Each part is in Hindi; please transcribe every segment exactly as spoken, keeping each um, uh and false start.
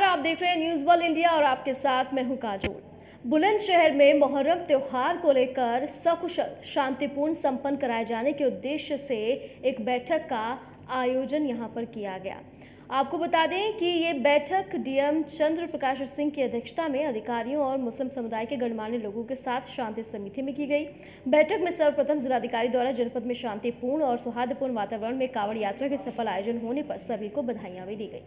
आप देख रहे हैं न्यूज़ वर्ल्ड इंडिया और आपके साथ मैं हूं काजोल। बुलंदशहर में मुहर्रम त्योहार को लेकर सकुशल शांतिपूर्ण संपन्न कराए जाने के उद्देश्य से एक बैठक का आयोजन यहां पर किया गया। आपको बता दें कि ये बैठक डीएम चंद्र प्रकाश सिंह की अध्यक्षता में अधिकारियों और मुस्लिम समुदाय के गणमान्य लोगों के साथ शांति समिति में की गई। बैठक में सर्वप्रथम जिलाधिकारी द्वारा जनपद में शांतिपूर्ण और सौहार्दपूर्ण वातावरण में कांवड़ यात्रा के सफल आयोजन होने पर सभी को बधाइयां भी दी गई।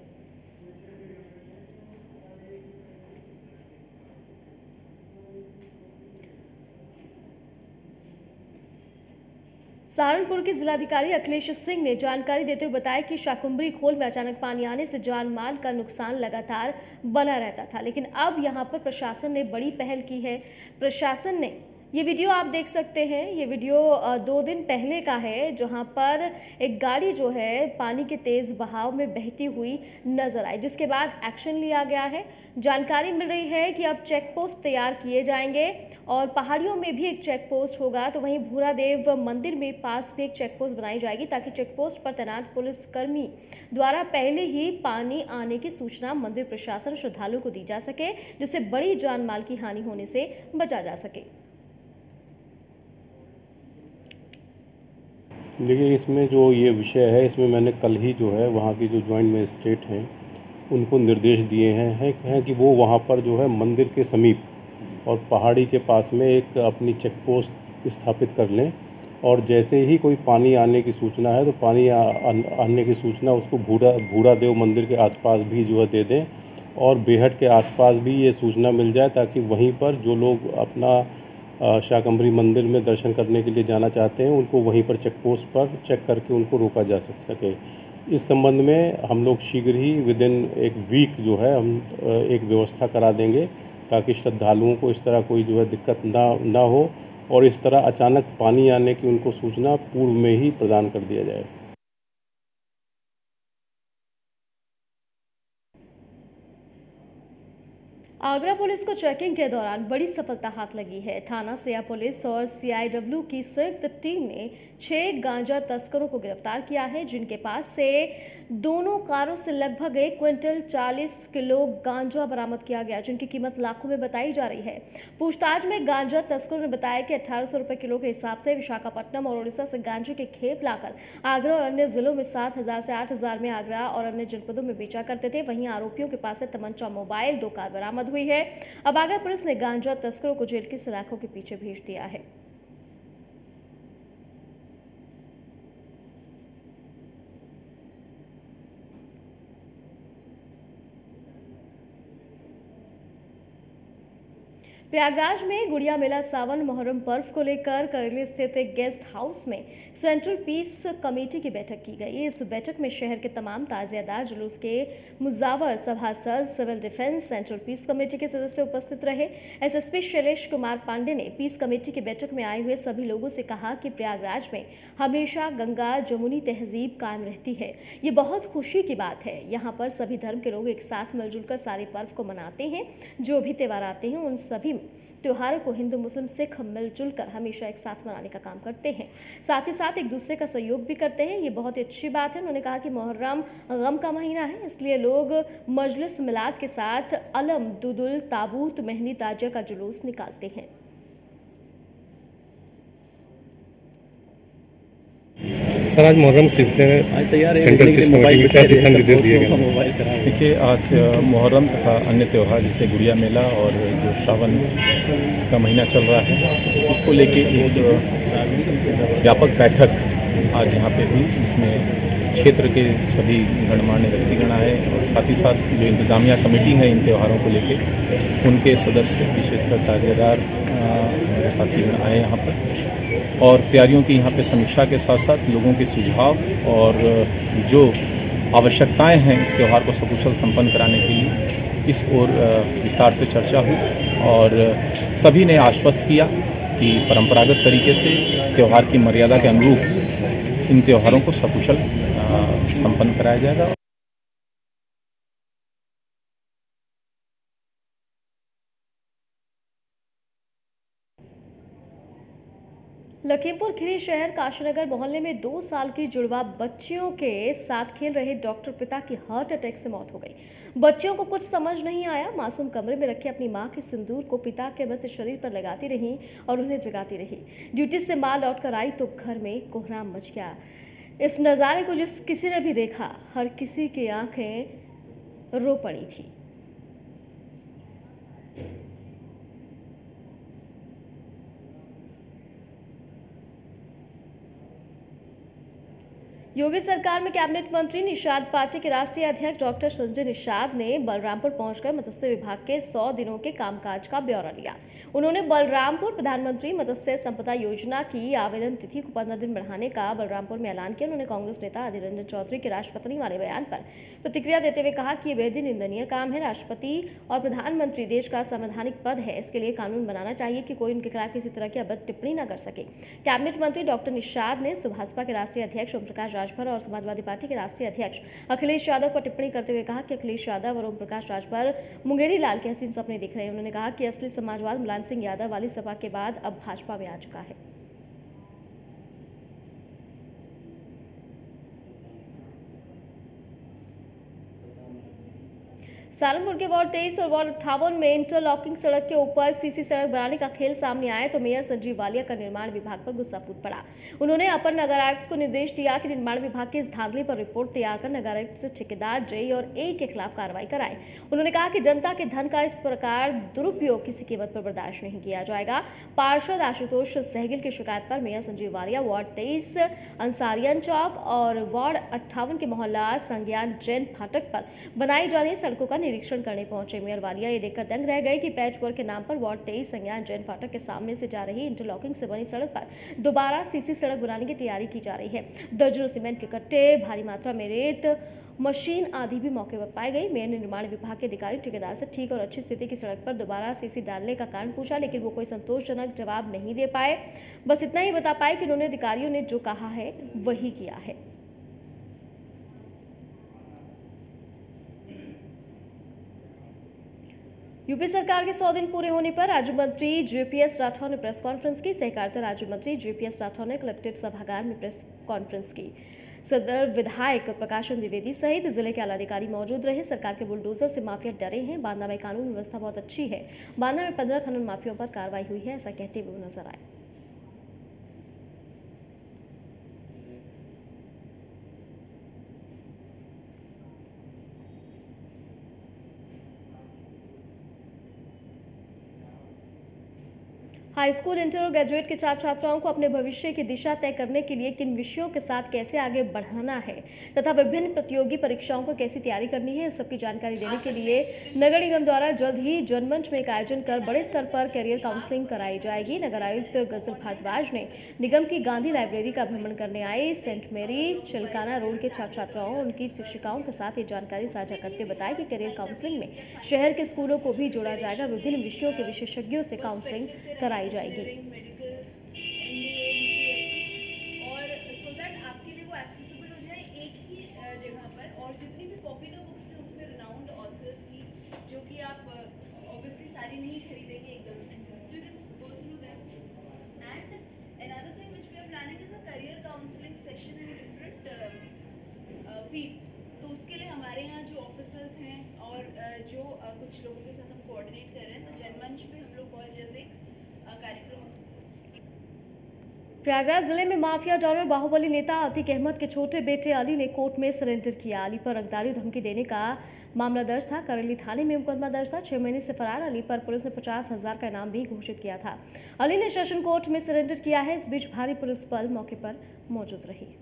सहारनपुर के जिलाधिकारी अखिलेश सिंह ने जानकारी देते हुए बताया कि शाकुंभरी खोल में अचानक पानी आने से जान माल का नुकसान लगातार बना रहता था, लेकिन अब यहां पर प्रशासन ने बड़ी पहल की है। प्रशासन ने ये वीडियो आप देख सकते हैं, ये वीडियो दो दिन पहले का है, जहां पर एक गाड़ी जो है पानी के तेज बहाव में बहती हुई नजर आई, जिसके बाद एक्शन लिया गया है। जानकारी मिल रही है कि अब चेक पोस्ट तैयार किए जाएंगे और पहाड़ियों में भी एक चेक पोस्ट होगा, तो वहीं भूरादेव मंदिर में पास भी एक चेक पोस्ट बनाई जाएगी ताकि चेक पोस्ट पर तैनात पुलिसकर्मी द्वारा पहले ही पानी आने की सूचना मंदिर प्रशासन श्रद्धालुओं को दी जा सके, जिससे बड़ी जान माल की हानि होने से बचा जा सके। देखिए, इसमें जो ये विषय है, इसमें मैंने कल ही जो है वहाँ की जो जॉइंट मजिस्ट्रेट हैं उनको निर्देश दिए हैं हैं, हैं कि वो वहाँ पर जो है मंदिर के समीप और पहाड़ी के पास में एक अपनी चेक पोस्ट स्थापित कर लें, और जैसे ही कोई पानी आने की सूचना है तो पानी आ, आ, आने की सूचना उसको भूरा भूरादेव मंदिर के आसपास भी जो है दे दें, और बेहट के आसपास भी ये सूचना मिल जाए ताकि वहीं पर जो लोग अपना शाकंभरी मंदिर में दर्शन करने के लिए जाना चाहते हैं उनको वहीं पर चेक पोस्ट पर चेक करके उनको रोका जा सक सके। इस संबंध में हम लोग शीघ्र ही विद इन एक वीक जो है हम एक व्यवस्था करा देंगे ताकि श्रद्धालुओं को इस तरह कोई जो है दिक्कत ना ना हो, और इस तरह अचानक पानी आने की उनको सूचना पूर्व में ही प्रदान कर दिया जाए। आगरा पुलिस को चेकिंग के दौरान बड़ी सफलता हाथ लगी है। थाना सिया पुलिस और सीआईडब्ल्यू की संयुक्त टीम ने छह गांजा तस्करों को गिरफ्तार किया है, जिनके पास से दोनों कारों से लगभग एक क्विंटल चालीस किलो गांजा बरामद किया गया, जिनकी कीमत लाखों में बताई जा रही है। पूछताछ में गांजा तस्करों ने बताया कि अठारह सौ रुपए किलो के हिसाब से विशाखापट्टनम और उड़ीसा से गांजे के खेप लाकर आगरा और अन्य जिलों में सात हजार से आठ हजार में आगरा और अन्य जनपदों में बेचा करते थे। वहीं आरोपियों के पास से तमंचा, मोबाइल, दो कार बरामद हुई है। अब आगरा पुलिस ने गांजा तस्करों को जेल की सलाखों के पीछे भेज दिया है। प्रयागराज में गुड़िया मेला सावन मुहर्रम पर्व को लेकर करेली स्थित एक गेस्ट हाउस में सेंट्रल पीस कमेटी की बैठक की गई। इस बैठक में शहर के तमाम ताजियादार, जुलूस के मुजावर, सभासद, civil defence, central peace committee के सदस्य उपस्थित रहे। एसएसपी शैलेश कुमार पांडे ने पीस कमेटी की बैठक में आए हुए सभी लोगों से कहा कि प्रयागराज में हमेशा गंगा जमुनी तहजीब कायम रहती है। ये बहुत खुशी की बात है। यहाँ पर सभी धर्म के लोग एक साथ मिलजुल कर सारे पर्व को मनाते हैं। जो भी त्यौहार आते हैं उन सभी त्योहारों को हिंदू, मुस्लिम, सिख मिलजुल कर हमेशा एक साथ मनाने का काम करते हैं। साथ ही साथ एक दूसरे का सहयोग भी करते हैं। ये बहुत ही अच्छी बात है। उन्होंने कहा कि मुहर्रम गम का महीना है, इसलिए लोग मजलिस मिलाद के साथ अलम, दुदुल, ताबूत, मेहंदी, ताजिया का जुलूस निकालते हैं। सर, आज मुहर्रम सेंट्रल पीस कमेटी के दिशा निर्देश दिए गए। देखिए, आज मुहर्रम तथा अन्य त्यौहार जैसे गुड़िया मेला और जो श्रावण का महीना चल रहा है, इसको लेके एक व्यापक बैठक आज यहाँ पे हुई, जिसमें क्षेत्र के सभी गणमान्य व्यक्तिगण आए और साथ ही साथ जो इंतजामिया कमेटी है इन त्यौहारों को लेके, उनके सदस्य, विशेषकर ताजियादार साथीगण आए यहाँ पर, और तैयारियों की यहाँ पे समीक्षा के साथ साथ लोगों के सुझाव और जो आवश्यकताएं हैं इस त्यौहार को सकुशल संपन्न कराने के लिए, इस ओर विस्तार से चर्चा हुई। और सभी ने आश्वस्त किया कि परंपरागत तरीके से त्यौहार की मर्यादा के अनुरूप इन त्योहारों को सकुशल संपन्न कराया जाएगा। लखीमपुर खीरी शहर काशीनगर मोहल्ले में दो साल की जुड़वा बच्चियों के साथ खेल रहे डॉक्टर पिता की हार्ट अटैक से मौत हो गई। बच्चियों को कुछ समझ नहीं आया। मासूम कमरे में रखे अपनी मां के सिंदूर को पिता के मृत शरीर पर लगाती रही और उन्हें जगाती रही। ड्यूटी से मां लौटकर आई तो घर में कोहराम मच गया। इस नज़ारे को जिस किसी ने भी देखा, हर किसी की आंखें रो पड़ी थी। योगी सरकार में कैबिनेट मंत्री निषाद पार्टी के राष्ट्रीय अध्यक्ष डॉक्टर संजय निषाद ने बलरामपुर पहुंचकर मत्स्य विभाग के सौ दिनों के कामकाज का ब्यौरा लिया। उन्होंने बलरामपुर प्रधानमंत्री मत्स्य संपदा योजना की आवेदन तिथि को पंद्रह दिन बढ़ाने का बलरामपुर में ऐलान किया। उन्होंने कांग्रेस नेता अधीर रंजन चौधरी के राष्ट्रपति वाले बयान पर प्रतिक्रिया देते हुए कहा कि यह बेहद निंदनीय काम है। राष्ट्रपति और प्रधानमंत्री देश का संवैधानिक पद है, इसके लिए कानून बनाना चाहिए कि कोई उनके खिलाफ किसी तरह की अभद्र टिप्पणी न कर सके। कैबिनेट मंत्री डॉक्टर निषाद ने सुभाषपा के राष्ट्रीय अध्यक्ष ओम प्रकाश राजभर और समाजवादी पार्टी के राष्ट्रीय अध्यक्ष अखिलेश यादव पर टिप्पणी करते हुए कहा कि अखिलेश यादव और ओम प्रकाश राजभर मुंगेरी लाल के हसीन सपने दिख रहे हैं। उन्होंने कहा कि असली समाजवाद मुलायम सिंह यादव वाली सपा के बाद अब भाजपा में आ चुका है। सालमपुर के वार्ड तेईस और वार्ड अट्ठावन में इंटरलॉकिंग सड़क के ऊपर सीसी सड़क बनाने का खेल सामने आया तो मेयर संजीव वालिया का निर्माण विभाग पर गुस्सा फूट पड़ा। उन्होंने अपर नगर आयुक्त को निर्देश दिया कि निर्माण विभाग के इस धांधली पर रिपोर्ट तैयार कर नगर आयुक्त से ठेकेदार जेई और ए के खिलाफ कार्रवाई कराएं। उन्होंने कहा कि जनता के धन का इस प्रकार दुरुपयोग किसी कीमत पर बर्दाश्त नहीं किया जाएगा। पार्षद आशुतोष सहगिल की शिकायत पर मेयर संजीव वालिया वार्ड तेईस अंसारियन चौक और वार्ड अट्ठावन के मोहल्ला संज्ञान जैन फाटक पर बनाई जा रही सड़कों का निरीक्षण करने पहुंचे। मेयर वालिया ये देखकर दंग रह गए कि पैचवर्क के नाम पर वार्ड तेईस संज्ञान जैन फाटक के सामने से जा रही इंटरलॉकिंग से बनी सड़क पर दोबारा सीसी सड़क बनाने की तैयारी की जा रही है। दर्जनों सीमेंट के कट्टे, भारी मात्रा में रेत, मशीन आदि भी मौके पर पाई गई। मेयर ने निर्माण विभाग के अधिकारी ठेकेदार से ठीक और अच्छी स्थिति की सड़क पर दोबारा सीसी डालने का कारण पूछा, लेकिन वो कोई संतोषजनक जवाब नहीं दे पाए। बस इतना ही बता पाए कि उन्होंने अधिकारियों ने जो कहा है वही किया है। यूपी सरकार के सौ दिन पूरे होने पर राज्य मंत्री जेपीएस राठौर ने प्रेस कॉन्फ्रेंस की। सहकारिता राज्य मंत्री जेपीएस राठौर ने कलेक्ट्रेट सभागार में प्रेस कॉन्फ्रेंस की। सदर विधायक प्रकाशन द्विवेदी सहित जिले के आलाधिकारी मौजूद रहे। सरकार के बुलडोजर से माफिया डरे हैं। बांदा में कानून व्यवस्था बहुत अच्छी है। बांदा में पंद्रह खनन माफियों पर कार्रवाई हुई है, ऐसा कहते हुए वो नजर आए। हाई स्कूल, इंटर और ग्रेजुएट के छात्र छात्राओं को अपने भविष्य की दिशा तय करने के लिए किन विषयों के साथ कैसे आगे बढ़ाना है तथा विभिन्न प्रतियोगी परीक्षाओं को कैसी तैयारी करनी है, इस सबकी जानकारी देने के लिए नगर निगम द्वारा जल्द ही जनमंच में एक आयोजन कर बड़े स्तर पर कैरियर काउंसलिंग कराई जाएगी। नगर आयुक्त गजल भारद्वाज ने निगम की गांधी लाइब्रेरी का भ्रमण करने आए सेंट मेरी चिलकाना रोड के छात्र छात्राओं और उनकी शिक्षिकाओं के साथ ये जानकारी साझा करते बताया कि कैरियर काउंसलिंग में शहर के स्कूलों को भी जोड़ा जाएगा। विभिन्न विषयों के विशेषज्ञों से काउंसलिंग कराई जाएगी मेडिकल और सो दैट आपके लिए वो एक्सेसिबल हो जाए एक ही जगह पर। और जितनी भी पॉपुलर बुक्स हैं उसमें रिनाउंड ऑथर्स की, जो कि आप ऑब्वियसली सारी नहीं खरीदेंगे एकदम से, तो you can go through them. And another thing which we are planning is a career counselling session in different fields. तो उसके लिए हमारे यहाँ जो ऑफिसर्स हैं और जो कुछ लोगों के साथ हम कोऑर्डिनेट कर रहे हैं, तो जनमंच में हम लोग बहुत जल्द एक प्रयागराज जिले में माफिया डॉनर बाहुबली नेता अतीक अहमद के छोटे बेटे अली ने कोर्ट में सरेंडर किया। अली पर रंगदारी धमकी देने का मामला दर्ज था। करेली थाने में मुकदमा दर्ज था। छह महीने से फरार अली पर पुलिस ने पचास हजार का इनाम भी घोषित किया था। अली ने सेशन कोर्ट में सरेंडर किया है। इस बीच भारी पुलिस बल मौके पर मौजूद रही।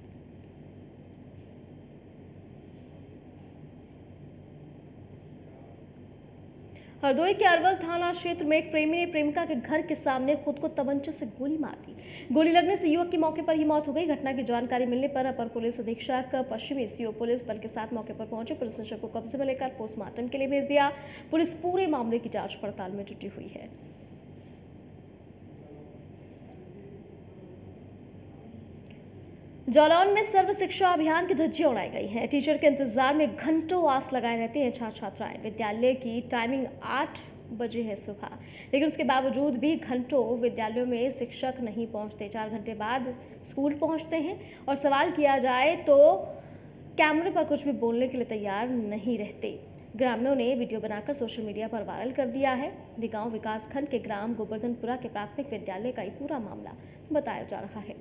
हरदोई के अरवल थाना क्षेत्र में एक प्रेमी ने प्रेमिका के घर के सामने खुद को तमंचे से गोली मार दी। गोली लगने से युवक की मौके पर ही मौत हो गई। घटना की जानकारी मिलने पर अपर पुलिस अधीक्षक पश्चिमी सीओ पुलिस बल के साथ मौके पर पहुंचे। पुलिस ने शव को कब्जे में लेकर पोस्टमार्टम के लिए भेज दिया। पुलिस पूरे मामले की जांच पड़ताल में जुटी हुई है। जालौन में सर्व शिक्षा अभियान की धज्जियां उड़ाई गई हैं। टीचर के इंतजार में घंटों आस लगाए रहते हैं छात्र छात्राएं। विद्यालय की टाइमिंग आठ बजे है सुबह, लेकिन उसके बावजूद भी घंटों विद्यालयों में शिक्षक नहीं पहुंचते। चार घंटे बाद स्कूल पहुंचते हैं और सवाल किया जाए तो कैमरे पर कुछ भी बोलने के लिए तैयार नहीं रहते। ग्रामीणों ने वीडियो बनाकर सोशल मीडिया पर वायरल कर दिया है। दिगांव विकास खंड के ग्राम गोवर्धनपुरा के प्राथमिक विद्यालय का ये पूरा मामला बताया जा रहा है।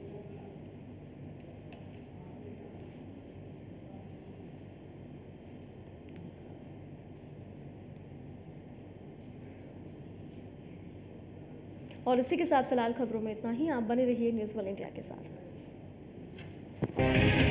और इसी के साथ फिलहाल खबरों में इतना ही। आप बने रहिए न्यूज़ वन इंडिया के साथ।